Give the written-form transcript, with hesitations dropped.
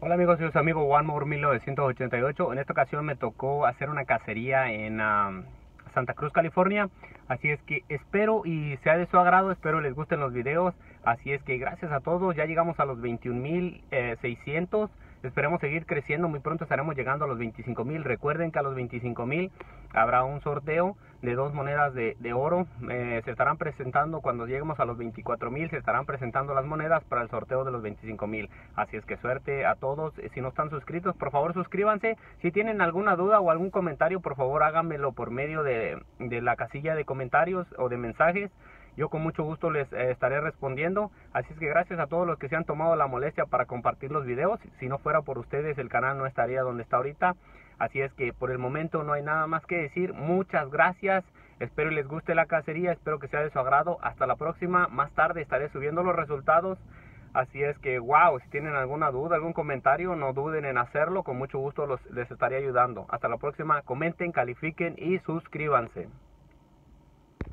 Hola amigos, soy su amigo One More 1988. En esta ocasión me tocó hacer una cacería en Santa Cruz, California. Así es que espero y sea de su agrado, espero les gusten los videos. Así es que gracias a todos, ya llegamos a los 21,600. Esperemos seguir creciendo, muy pronto estaremos llegando a los 25,000. Recuerden que a los 25,000 habrá un sorteo de 2 monedas de oro. Se estarán presentando cuando lleguemos a los 24,000, se estarán presentando las monedas para el sorteo de los 25,000. Así es que suerte a todos. Si no están suscritos, por favor suscríbanse. Si tienen alguna duda o algún comentario, por favor háganmelo por medio de la casilla de comentarios o de mensajes. Yo con mucho gusto les estaré respondiendo. Así es que gracias a todos los que se han tomado la molestia para compartir los videos. Si no fuera por ustedes, el canal no estaría donde está ahorita. Así es que por el momento no hay nada más que decir. Muchas gracias. Espero les guste la cacería. Espero que sea de su agrado. Hasta la próxima. Más tarde estaré subiendo los resultados. Así es que, wow, si tienen alguna duda, algún comentario, no duden en hacerlo. Con mucho gusto les estaré ayudando. Hasta la próxima. Comenten, califiquen y suscríbanse.